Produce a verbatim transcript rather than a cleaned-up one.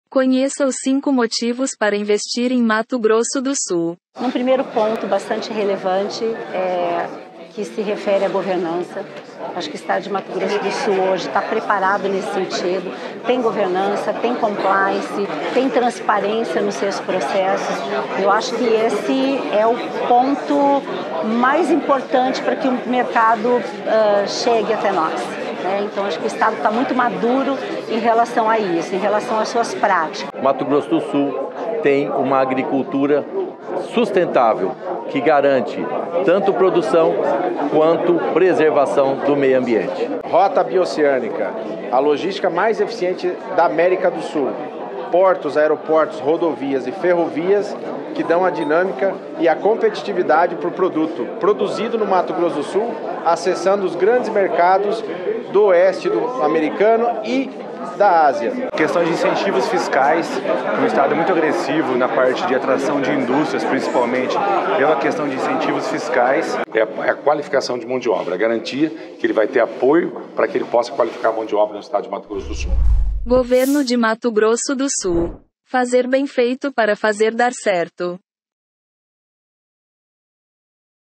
Conheça os cinco motivos para investir em Mato Grosso do Sul. Um primeiro ponto bastante relevante é que se refere à governança. Acho que o estado de Mato Grosso do Sul hoje está preparado nesse sentido. Tem governança, tem compliance, tem transparência nos seus processos. Eu acho que esse é o ponto mais importante para que o mercado uh, chegue até nós. Né? Então, acho que o estado está muito maduro em relação a isso, em relação às suas práticas. Mato Grosso do Sul tem uma agricultura sustentável que garante tanto produção quanto preservação do meio ambiente. Rota bioceânica, a logística mais eficiente da América do Sul. Portos, aeroportos, rodovias e ferrovias que dão a dinâmica e a competitividade para o produto produzido no Mato Grosso do Sul, acessando os grandes mercados do oeste do americano e da Ásia. Questões de incentivos fiscais, o Estado é muito agressivo na parte de atração de indústrias, principalmente pela questão de incentivos fiscais. É a, é a qualificação de mão de obra, a garantia que ele vai ter apoio para que ele possa qualificar a mão de obra no estado de Mato Grosso do Sul. Governo de Mato Grosso do Sul. Fazer bem feito para fazer dar certo.